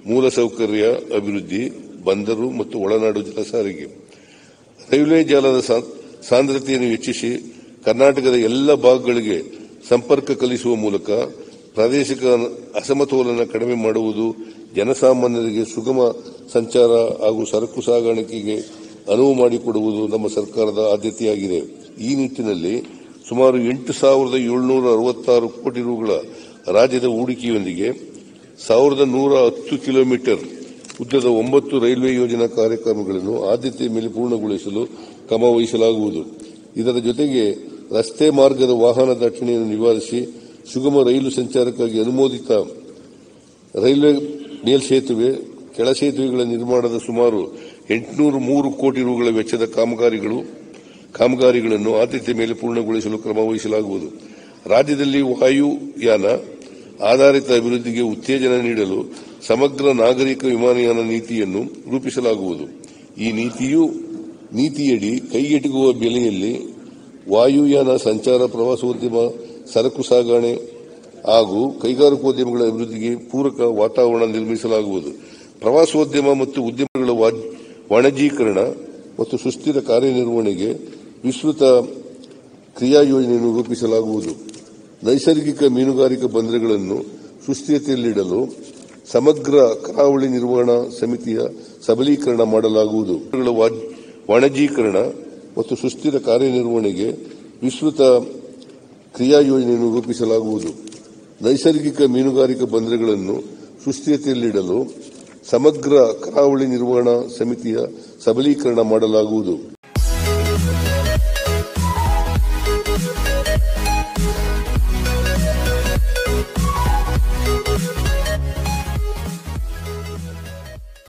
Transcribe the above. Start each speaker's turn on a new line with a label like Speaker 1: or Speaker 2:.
Speaker 1: ಮೂಲಸೌಕರ್ಯ ಅಭಿವೃದ್ಧಿ, ಬಂದರು ಮತ್ತು ಒಳನಾಡು ಜಲ ಸಾರಿಗೆ. ರೈಲ್ವೆ ಜಾಲದ ಸಾಂದ್ರತೆಯನ್ನು ಹೆಚ್ಚಿಸಿ ಕರ್ನಾಟಕದ ಎಲ್ಲ ಭಾಗಗಳಿಗೆ ಸಂಪರ್ಕ ಕಲ್ಪಿಸುವ ಮೂಲಕ ಪ್ರಾದೇಶಿಕ ಅಸಮತೋಲನ ಕಡಿಮೆ ಮಾಡುವುದು, ಜನಸಾಮಾನ್ಯರಿಗೆ ಸುಗಮ ಸಂಚಾರ ಹಾಗೂ ಸರಕು ಸಾಗಾಣಿಕೆಗೆ ಅನುವು ಮಾಡಿಕೊಡುವುದು ನಮ್ಮ ಸರ್ಕಾರದ ಆದ್ಯತೆಯಾಗಿದೆ. ಈ ನಿಟ್ಟಿನಲ್ಲಿ ಸುಮಾರು 8,766 ಕೋಟಿ ರುಗಳ ರಾಜ್ಯದ ಹೂಡಿಕೆಯೊಂದಿಗೆ 1,110 ಕಿಲೋಮೀಟರ್ ಉದ್ದದ 9 ರೈಲ್ವೆ ಯೋಜನಾ ಕಾರ್ಯಕ್ರಮಗಳನ್ನು ಆದ್ಯತೆಯ ಮೇಲೆ ಪೂರ್ಣಗೊಳಿಸಲು ಕ್ರಮ ವಹಿಸಲಾಗುವುದು. ಇದರ ಜೊತೆಗೆ ರಸ್ತೆ ಮಾರ್ಗದ ವಾಹನ ದಟ್ಟಣೆಯನ್ನು ನಿವಾರಿಸಿ ಸುಗಮ ರೈಲು ಸಂಚಾರಕ್ಕಾಗಿ ಅನುಮೋದಿತ ರೈಲ್ವೆ ಮೇಲ್ಸೇತುವೆ, ಕೆಳಸೇತುವೆಗಳ ನಿರ್ಮಾಣದ ಸುಮಾರು 803 ಕೋಟಿ ರುಗಳ ವೆಚ್ಚದ ಕಾಮಗಾರಿಗಳನ್ನು ಆದ್ಯತೆ ಮೇಲೆ ಪೂರ್ಣಗೊಳಿಸಲು ಕ್ರಮ ವಹಿಸಲಾಗುವುದು. ರಾಜ್ಯದಲ್ಲಿ ವಾಯುಯಾನ ಆಧಾರಿತ ಅಭಿವೃದ್ಧಿಗೆ ಉತ್ತೇಜನ ನೀಡಲು ಸಮಗ್ರ ನಾಗರಿಕ ವಿಮಾನಯಾನ ನೀತಿಯನ್ನು ರೂಪಿಸಲಾಗುವುದು. ಈ ನೀತಿಯಡಿ ಕೈಗೆಟುಕುವ ಬೆಲೆಯಲ್ಲಿ ವಾಯುಯಾನ ಸಂಚಾರ, ಪ್ರವಾಸೋದ್ಯಮ, ಸರಕು ಸಾಗಣೆ ಹಾಗೂ ಕೈಗಾರಿಕೋದ್ಯಮಗಳ ಅಭಿವೃದ್ಧಿಗೆ ಪೂರಕ ವಾತಾವರಣ ನಿರ್ಮಿಸಲಾಗುವುದು. ಪ್ರವಾಸೋದ್ಯಮ ಮತ್ತು ಉದ್ಯಮಗಳ ವಾಣಿಜ್ಯೀಕರಣ ಮತ್ತು ಸುಸ್ಥಿರ ಕಾರ್ಯನಿರ್ವಹಣೆಗೆ ವಿಸ್ತೃತ ಕ್ರಿಯಾಯೋಜನೆಯನ್ನು ರೂಪಿಸಲಾಗುವುದು. ನೈಸರ್ಗಿಕ ಮೀನುಗಾರಿಕಾ ಬಂದರುಗಳನ್ನು ಸುಸ್ಥಿತಿಯಲ್ಲಿಡಲು ಸಮಗ್ರ ಕರಾವಳಿ ನಿರ್ವಹಣಾ ಸಮಿತಿಯ ಸಬಲೀಕರಣ ಮಾಡಲಾಗುವುದು. ವಾಣಿಜ್ಯೀಕರಣ ಮತ್ತು ಸುಸ್ಥಿರ ಕಾರ್ಯನಿರ್ವಹಣೆಗೆ ವಿಸ್ತೃತ ಕ್ರಿಯಾಯೋಜನೆಯನ್ನು ರೂಪಿಸಲಾಗುವುದು. ನೈಸರ್ಗಿಕ ಮೀನುಗಾರಿಕಾ ಬಂದರುಗಳನ್ನು ಸುಸ್ಥಿತಿಯಲ್ಲಿಡಲು ಸಮಗ್ರ ಕರಾವಳಿ ನಿರ್ವಹಣಾ ಸಮಿತಿಯ ಸಬಲೀಕರಣ ಮಾಡಲಾಗುವುದು.